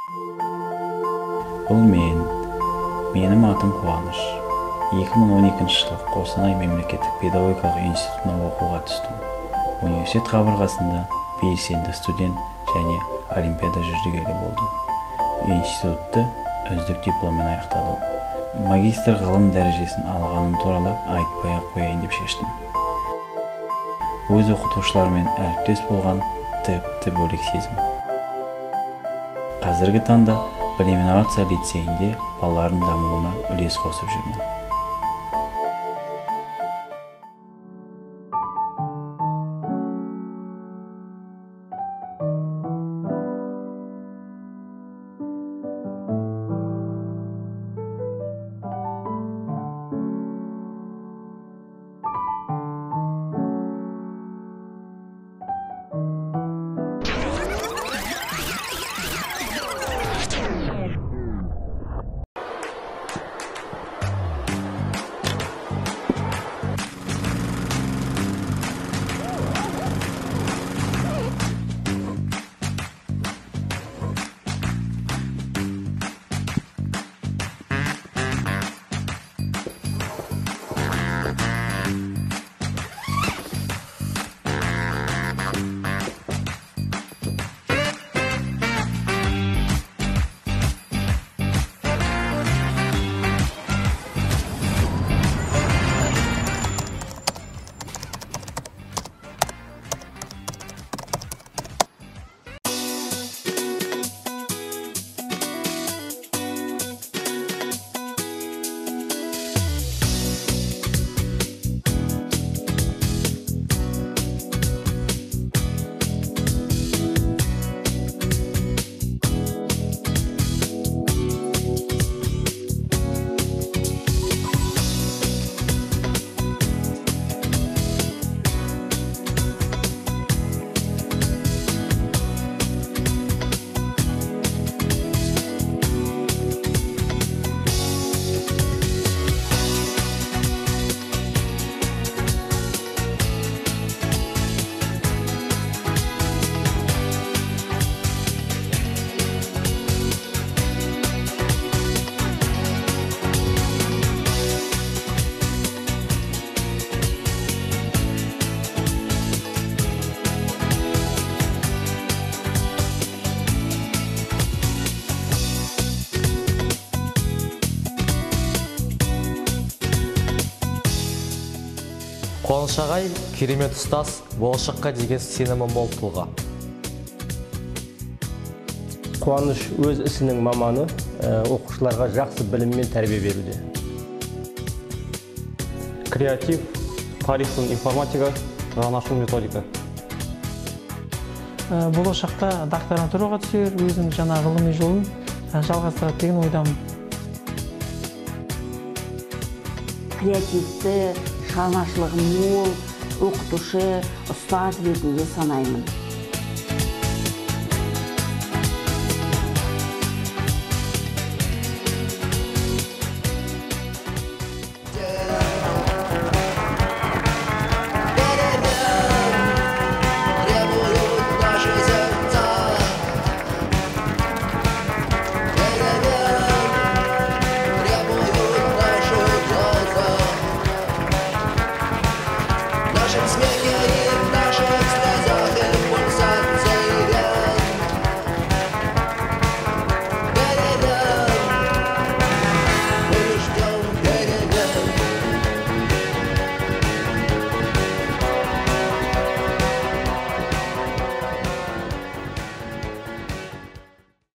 Бұл менің атым Қуаныш. 2012 жылы Қостанай мемлекеттік педагогикалық институтына оқуға түстім. Университет қабырғасында белсенді студент және олимпиада жүлдегері болдым. Институтты үздік дипломмен аяқтадым. Магистр ғылым дәрежесін алғаным туралы айтпай-ақ қояйын деп шештім. Өз оқытушылармен әріптес болған тіпті бөлек сезім. Қазіргі таңда Білім Инновация лицейінде балалардың дамуына үлес қосып жүрмін. Қуаныш ағай керемет ұстаз, болашаққа деген сенімі мол тұлға. Қуаныш өз ісінің маманы, оқушыларға жақсы білім мен тәрбие беруде. Креатив, тарих пен информатика, жаңашыл методика. Болашақта докторантураға түсер, өзінің жаңа ғылыми жолын жалғастырады деген ойдамын. Креативті, шығармашылығы мол, оқытушы, ұстаз ретінде санаймын.